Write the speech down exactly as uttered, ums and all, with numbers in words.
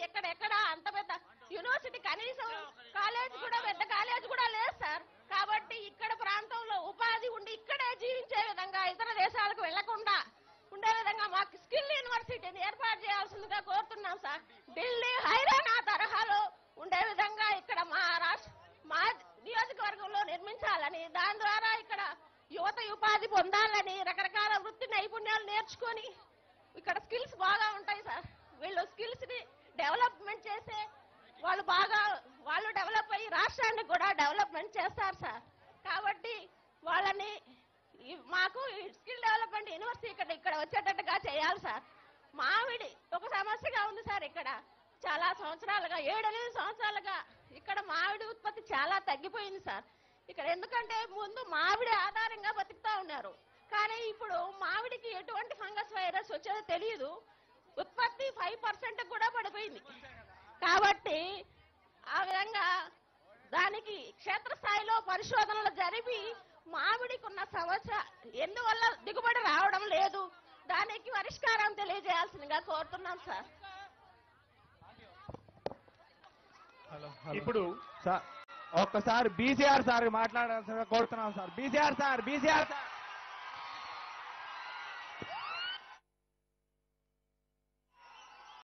ఎక్కడ ఎక్కడ అంత పెద్ద యూనివర్సిటీ కనీసం కాలేజ్ కూడా పెద్ద కాలేజ్ కూడా లేదు సార్. కాబట్టి ఇక్కడ ప్రాంతంలో ఉపాధి ఉండి ఇక్కడే జీవించే విధంగా ఇతర దేశాలకు వెళ్లకుండా ఉండే విధంగా మాకు స్కిల్ యూనివర్సిటీని ఏర్పాటు చేయాల్సిందిగా కోరుతున్నాం సార్. ఢిల్లీ హైరానా తరహాలో ఉండే విధంగా ఇక్కడ మా రాష్ట్ర మా నియోజకవర్గంలో నిర్మించాలని, దాని ద్వారా ఇక్కడ యువత ఉపాధి పొందాలని, రకరకాల వృత్తి నైపుణ్యాలు నేర్చుకొని ఇక్కడ స్కిల్స్ బాగా ఉంటాయి సార్. వీళ్ళు స్కిల్స్ ని డెవలప్మెంట్ చేసే వాళ్ళు బాగా వాళ్ళు డెవలప్ అయ్యి రాష్ట్రాన్ని కూడా డెవలప్మెంట్ చేస్తారు సార్. కాబట్టి వాళ్ళని మాకు స్కిల్ డెవలప్మెంట్ యూనివర్సిటీ ఇక్కడ ఇక్కడ వచ్చేటట్టుగా చేయాలి సార్. మామిడి ఒక సమస్యగా ఉంది సార్. ఇక్కడ చాలా సంవత్సరాలుగా ఏడెనిమిది సంవత్సరాలుగా ఇక్కడ మామిడి ఉత్పత్తి చాలా తగ్గిపోయింది సార్. ఇక్కడ ఎందుకంటే ముందు మామిడి ఆధారంగా బతుకుతా ఉన్నారు, కానీ ఇప్పుడు మామిడికి ఎటువంటి ఫంగస్ వైరస్ వచ్చేదో తెలియదు. ఉత్పత్తి ఫైవ్ పర్సెంట్ కూడా పడిపోయింది. కాబట్టి ఆ విధంగా దానికి క్షేత్రస్థాయిలో పరిశోధనలు జరిపి మామిడికి ఉన్న సమస్య ఎందువల్ల దిగుబడి రావడం లేదు, దానికి పరిష్కారం తెలియజేయాల్సిందిగా కోరుతున్నాం సార్. ఇప్పుడు ఒక్కసారి బీసీఆర్ సార్ మాట్లాడాల్సిందిగా కోరుతున్నాం sir. BCR sir BCR sir